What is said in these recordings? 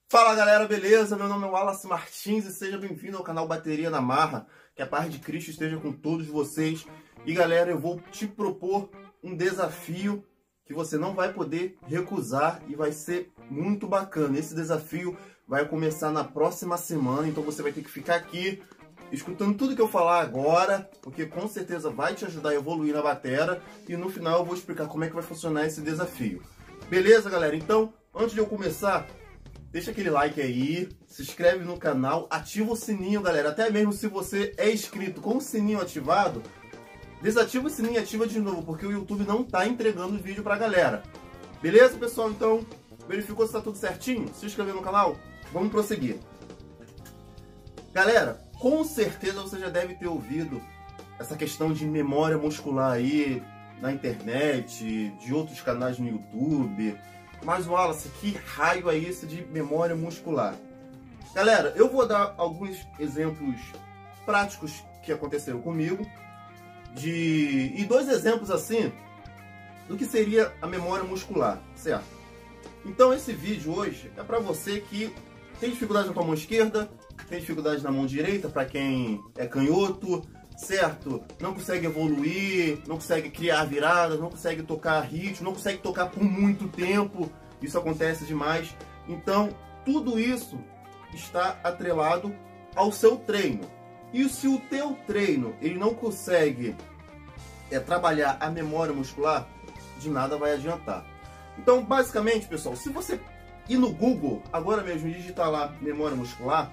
Fala galera, beleza? Meu nome é Wallace Martins e seja bem-vindo ao canal Bateria na Marra. Que a paz de Cristo esteja com todos vocês. E galera, eu vou te propor um desafio que você não vai poder recusar e vai ser muito bacana. Esse desafio vai começar na próxima semana, então você vai ter que ficar aqui escutando tudo que eu falar agora, porque com certeza vai te ajudar a evoluir na bateria. E no final eu vou explicar como é que vai funcionar esse desafio. Beleza, galera? Então, antes de eu começar, deixa aquele like aí, se inscreve no canal, ativa o sininho, galera. Até mesmo se você é inscrito com o sininho ativado, desativa o sininho e ativa de novo, porque o YouTube não tá entregando o vídeo pra galera. Beleza, pessoal? Então, verificou se tá tudo certinho? Se inscreveu no canal? Vamos prosseguir. Galera, com certeza você já deve ter ouvido essa questão de memória muscular aí na internet, de outros canais no YouTube. Mas Wallace, que raio é esse de memória muscular? Galera, eu vou dar alguns exemplos práticos que aconteceram comigo e dois exemplos assim do que seria a memória muscular, certo? Então esse vídeo hoje é para você que tem dificuldade na tua mão esquerda, tem dificuldade na mão direita, para quem é canhoto, certo? Não consegue evoluir, não consegue criar viradas, não consegue tocar ritmo, não consegue tocar por muito tempo. Isso acontece demais. Então, tudo isso está atrelado ao seu treino. E se o teu treino ele não consegue trabalhar a memória muscular, de nada vai adiantar. Então, basicamente, pessoal, se você ir no Google, agora mesmo, digitar lá memória muscular,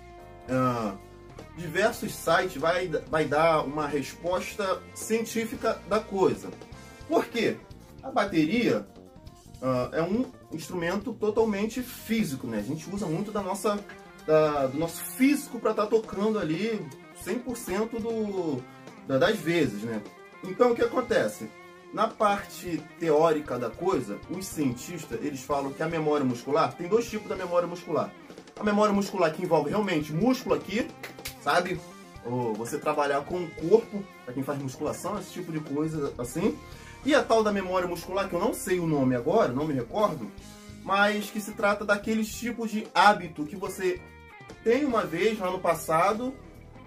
diversos sites vai dar uma resposta científica da coisa. Por quê? A bateria é um instrumento totalmente físico, né? A gente usa muito do nosso físico para estar tocando ali 100% das vezes, né? Então o que acontece? Na parte teórica da coisa, os cientistas eles falam que a memória muscular, tem dois tipos da memória muscular. A memória muscular que envolve realmente músculo aqui, sabe? Ou você trabalhar com o corpo, para quem faz musculação, esse tipo de coisa assim. E a tal da memória muscular, que eu não sei o nome agora, não me recordo, mas que se trata daqueles tipos de hábito que você tem uma vez lá no passado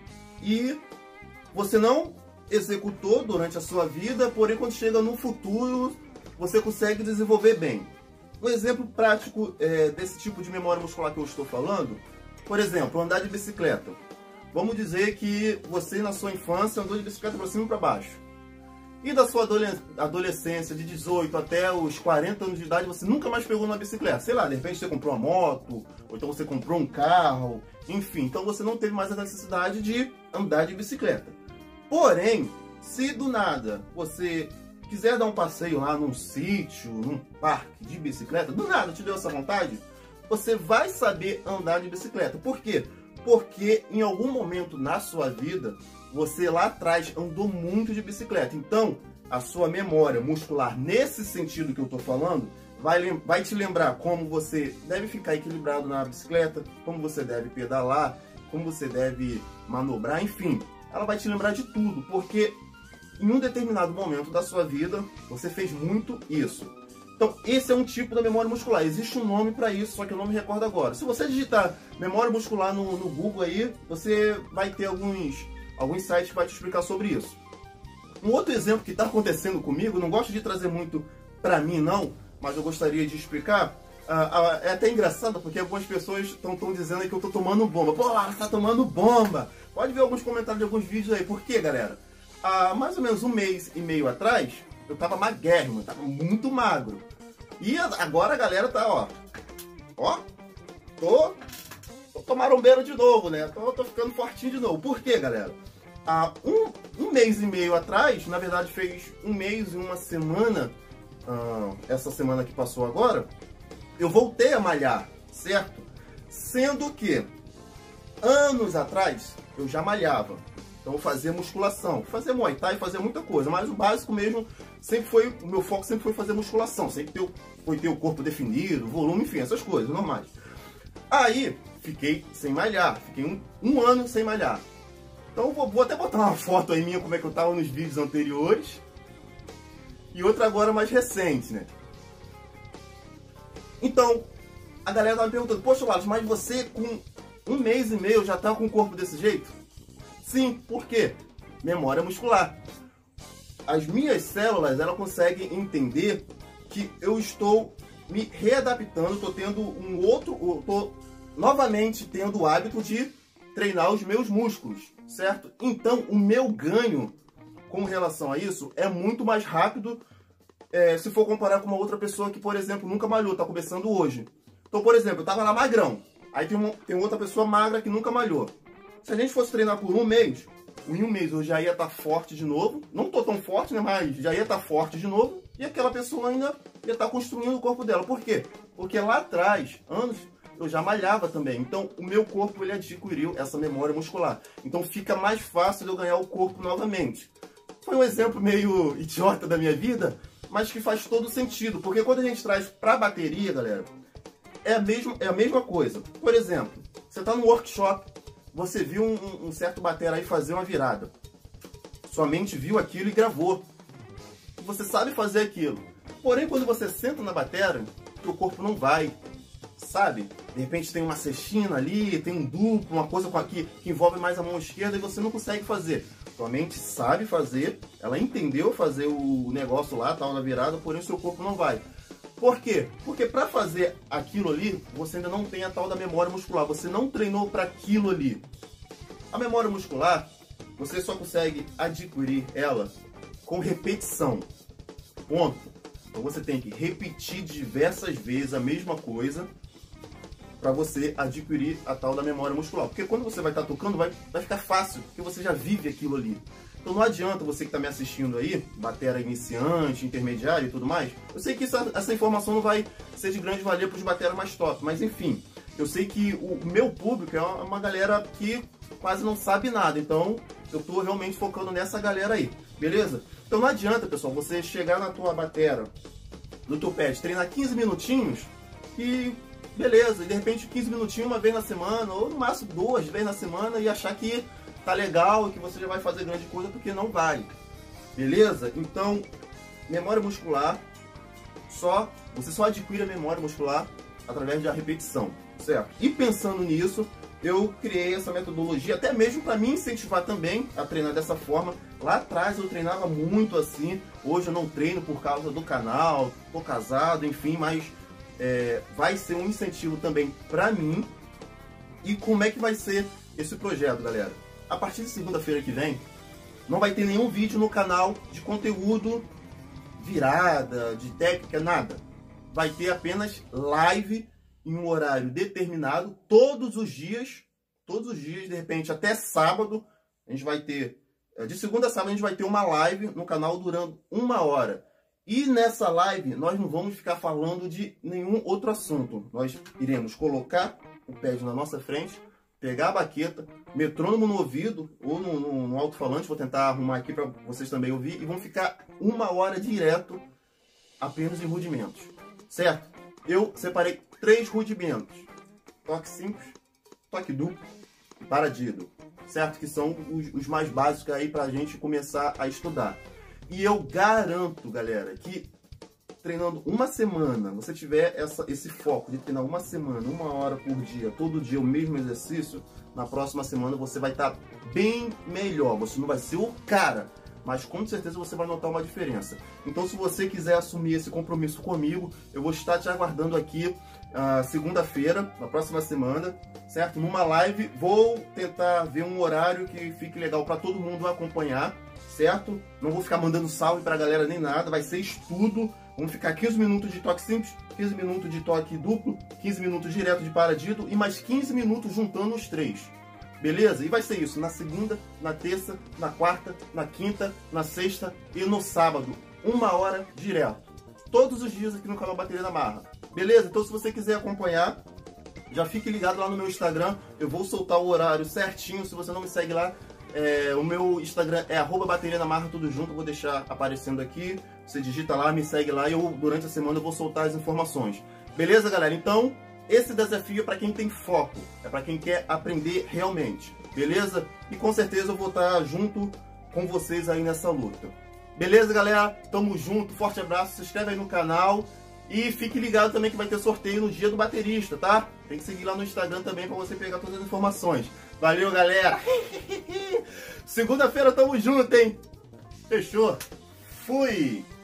e você não executou durante a sua vida, porém quando chega no futuro você consegue desenvolver bem. Um exemplo prático desse tipo de memória muscular que eu estou falando, por exemplo, andar de bicicleta. Vamos dizer que você na sua infância andou de bicicleta para cima e para baixo. E da sua adolescência, de 18 até os 40 anos de idade, você nunca mais pegou uma bicicleta. Sei lá, de repente você comprou uma moto, ou então você comprou um carro, enfim. Então você não teve mais a necessidade de andar de bicicleta. Porém, se do nada você quiser dar um passeio lá num sítio, num parque de bicicleta, do nada te deu essa vontade, você vai saber andar de bicicleta. Por quê? Porque em algum momento na sua vida, você lá atrás andou muito de bicicleta. Então, a sua memória muscular, nesse sentido que eu estou falando, vai te lembrar como você deve ficar equilibrado na bicicleta, como você deve pedalar, como você deve manobrar, enfim. Ela vai te lembrar de tudo, porque em um determinado momento da sua vida, você fez muito isso. Então, esse é um tipo da memória muscular. Existe um nome para isso, só que eu não me recordo agora. Se você digitar memória muscular no Google aí, você vai ter alguns sites que vai te explicar sobre isso. Um outro exemplo que está acontecendo comigo, não gosto de trazer muito para mim não, mas eu gostaria de explicar. É até engraçado, porque algumas pessoas estão dizendo aí que eu estou tomando bomba. Pô, você está tomando bomba! Pode ver alguns comentários de alguns vídeos aí. Por quê, galera? Há mais ou menos 1 mês e meio atrás, eu tava magrérrimo, tava muito magro. E agora a galera tá, tô marombeiro de novo, né? Tô ficando fortinho de novo. Por quê, galera? Há um mês e meio atrás, na verdade fez 1 mês e 1 semana, essa semana que passou agora, eu voltei a malhar, certo? Sendo que, anos atrás, eu já malhava. Então eu fazia musculação, fazia Muay Thai, fazia muita coisa, mas o básico mesmo o meu foco sempre foi fazer musculação, sempre foi ter o corpo definido, volume, enfim, essas coisas normais. Aí fiquei sem malhar, fiquei um ano sem malhar. Então vou até botar uma foto aí minha como é que eu tava nos vídeos anteriores e outra agora mais recente, né? Então a galera tava me perguntando, poxa, Wallace, mas você com 1 mês e meio já tá com o corpo desse jeito? Sim, por quê? Memória muscular. As minhas células, elas conseguem entender que eu estou me readaptando, estou tendo estou novamente tendo o hábito de treinar os meus músculos, certo? Então, o meu ganho com relação a isso é muito mais rápido se for comparar com uma outra pessoa que, por exemplo, nunca malhou, está começando hoje. Então, por exemplo, eu estava lá magrão, aí tem outra pessoa magra que nunca malhou. Se a gente fosse treinar por 1 mês, em 1 mês eu já ia estar forte de novo, não estou tão forte, né, mas já ia estar forte de novo, e aquela pessoa ainda ia estar construindo o corpo dela. Por quê? Porque lá atrás, anos, eu já malhava também. Então, o meu corpo, ele adquiriu essa memória muscular. Então, fica mais fácil de eu ganhar o corpo novamente. Foi um exemplo meio idiota da minha vida, mas que faz todo sentido. Porque quando a gente traz para a bateria, galera, é a mesma coisa. Por exemplo, você está no workshop, você viu um certo batera aí fazer uma virada. Sua mente viu aquilo e gravou. Você sabe fazer aquilo. Porém, quando você senta na batera, o corpo não vai, sabe? De repente tem uma cestina ali, tem um duplo, uma coisa com aqui que envolve mais a mão esquerda e você não consegue fazer. Sua mente sabe fazer, ela entendeu fazer o negócio lá, tal, na virada, porém o seu corpo não vai. Por quê? Porque para fazer aquilo ali, você ainda não tem a tal da memória muscular, você não treinou para aquilo ali. A memória muscular, você só consegue adquirir ela com repetição. Ponto. Então você tem que repetir diversas vezes a mesma coisa para você adquirir a tal da memória muscular. Porque quando você vai estar tocando, vai ficar fácil, porque você já vive aquilo ali. Então não adianta você que está me assistindo aí, batera iniciante, intermediário e tudo mais. Eu sei que essa informação não vai ser de grande valia para os bateras mais top, mas enfim, eu sei que o meu público é uma galera que quase não sabe nada, então eu estou realmente focando nessa galera aí, beleza? Então não adianta, pessoal, você chegar na tua batera, no teu pad, treinar 15 minutinhos e beleza, e de repente 15 minutinhos uma vez na semana, ou no máximo 2 vezes na semana e achar que tá legal, que você já vai fazer grande coisa, porque não vai, beleza? Então, memória muscular, você só adquire a memória muscular através da repetição, certo? E pensando nisso, eu criei essa metodologia, até mesmo para me incentivar também a treinar dessa forma. Lá atrás eu treinava muito assim, hoje eu não treino por causa do canal, tô casado, enfim, mas vai ser um incentivo também para mim. E como é que vai ser esse projeto, galera? A partir de segunda-feira que vem, não vai ter nenhum vídeo no canal de conteúdo virada, de técnica, nada. Vai ter apenas live em um horário determinado, todos os dias, de repente até sábado, a gente vai ter, de segunda a sábado a gente vai ter uma live no canal durando 1 hora. E nessa live nós não vamos ficar falando de nenhum outro assunto. Nós iremos colocar o pad na nossa frente, pegar a baqueta, metrônomo no ouvido ou no alto-falante, vou tentar arrumar aqui para vocês também ouvir, e vão ficar 1 hora direto apenas em rudimentos, certo? Eu separei 3 rudimentos: toque simples, toque duplo e paradido, certo? Que são os mais básicos aí para a gente começar a estudar. E eu garanto, galera, que treinando 1 semana, você tiver esse foco de treinar 1 semana, 1 hora por dia, todo dia o mesmo exercício, na próxima semana você vai estar bem melhor. Você não vai ser o cara, mas com certeza você vai notar uma diferença. Então, se você quiser assumir esse compromisso comigo, eu vou estar te aguardando aqui segunda-feira, na próxima semana, certo? Numa live, vou tentar ver um horário que fique legal para todo mundo acompanhar, certo? Não vou ficar mandando salve pra galera nem nada, vai ser estudo. Vamos ficar 15 minutos de toque simples, 15 minutos de toque duplo, 15 minutos direto de paradido e mais 15 minutos juntando os 3. Beleza? E vai ser isso na segunda, na terça, na quarta, na quinta, na sexta e no sábado. 1 hora direto. Todos os dias aqui no canal Bateria da Marra. Beleza? Então se você quiser acompanhar, já fique ligado lá no meu Instagram. Eu vou soltar o horário certinho. Se você não me segue lá, o meu Instagram é @bateriadamarra, tudo junto. Eu vou deixar aparecendo aqui. Você digita lá, me segue lá e durante a semana eu vou soltar as informações. Beleza, galera? Então, esse desafio é para quem tem foco, é para quem quer aprender realmente, beleza? E com certeza eu vou estar junto com vocês aí nessa luta. Beleza, galera? Tamo junto, forte abraço, se inscreve aí no canal E fique ligado também que vai ter sorteio no dia do baterista, tá? Tem que seguir lá no Instagram também pra você pegar todas as informações. Valeu, galera! Segunda-feira tamo junto, hein? Fechou? Fui!